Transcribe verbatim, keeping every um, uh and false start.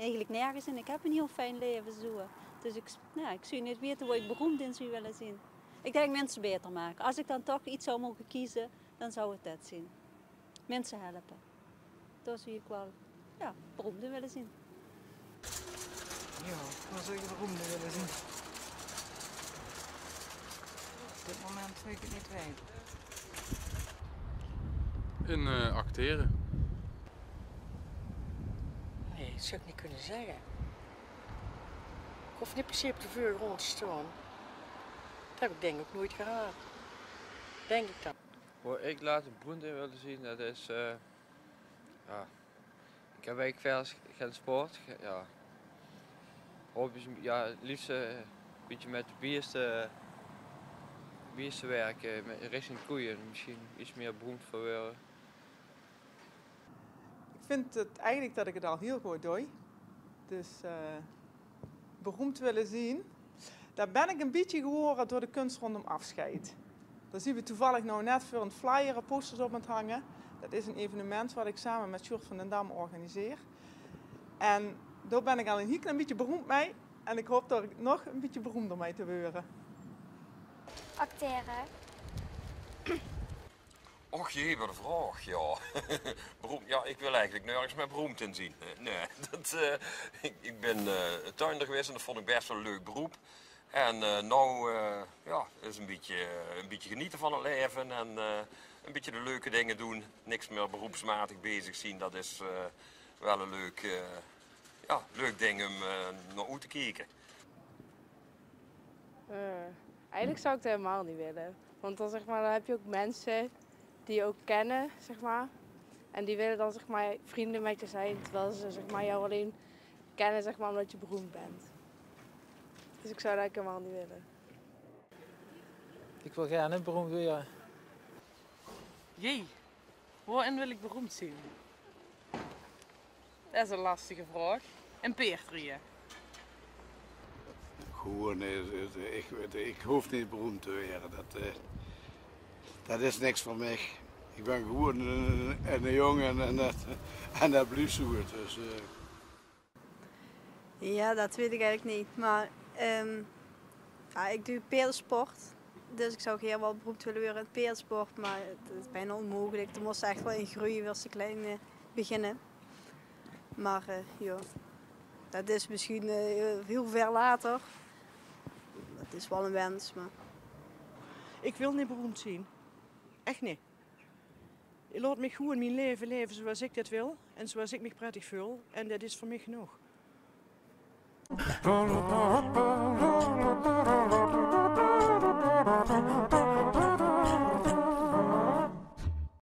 eigenlijk nergens in. Ik heb een heel fijn leven zo. Dus ik, nou, ik zou niet weten waar ik beroemd in zou willen zien. Ik denk mensen beter maken. Als ik dan toch iets zou mogen kiezen, dan zou het dat zijn. Mensen helpen. Dat zou ik wel ja, beroemd in willen zien. Ja, waar zou ik beroemd in willen zien? Op dit moment zou ik het niet weten. In uh, acteren. Nee, dat zou ik niet kunnen zeggen. Ik hoef niet per se op de voorgrond te staan. Dat heb ik denk ik ook nooit gehad. Denk ik dan. Waar ik later beroemd in wilde zien, dat is... Uh, ja, ik heb eigenlijk verder geen sport. Ja, hobby's, ja, het liefst uh, een beetje met de bierste, bierste werken, met, richting koeien. Misschien iets meer beroemd voor worden. Ik vind het eigenlijk dat ik het al heel goed doe. Dus uh, beroemd willen zien. Daar ben ik een beetje geworden door de kunst rondom afscheid. Daar zien we toevallig nou net voor een flyer posters op het hangen. Dat is een evenement wat ik samen met Sjoerd van den Dam organiseer. En daar ben ik al een heel klein beetje beroemd mee. En ik hoop dat ik nog een beetje beroemder mee te worden. Acteren. Och jee, wat een vraag, ja. Beroemd, ja, ik wil eigenlijk nergens meer beroemd in zien. Nee, dat, uh, ik, ik ben uh, tuinder geweest en dat vond ik best wel een leuk beroep. En uh, nou, uh, ja, is een beetje, uh, een beetje genieten van het leven en uh, een beetje de leuke dingen doen. Niks meer beroepsmatig bezig zien, dat is uh, wel een leuk, uh, ja, leuk ding om uh, naar uit te kijken. Uh, eigenlijk zou ik het helemaal niet willen. Want dan, zeg maar, dan heb je ook mensen die je ook kennen, zeg maar. En die willen dan, zeg maar, vrienden met je zijn, terwijl ze, zeg maar, jou alleen kennen, zeg maar, omdat je beroemd bent. Dus ik zou dat eigenlijk helemaal niet willen. Ik wil gerne beroemd worden. Jee, waarin wil ik beroemd zijn? Dat is een lastige vraag. In Peertrieën. Gewoon, ik, ik hoef niet beroemd te worden. Dat, uh, dat is niks voor mij. Ik ben gewoon een, een, een jongen en dat, en dat blijft zo. Dus, uh... Ja, dat weet ik eigenlijk niet. Maar um, ja, ik doe paardensport. Dus ik zou heel wel beroemd willen worden in paardensport. Maar het is bijna onmogelijk. Er moest echt wel in groeien als ze klein uh, beginnen. Maar uh, ja, dat is misschien uh, heel ver later. Dat is wel een wens. Maar... Ik wil niet beroemd zijn. Echt niet. Ik laat me gewoon mijn leven leven zoals ik dat wil. En zoals ik me prettig voel. En dat is voor mij genoeg.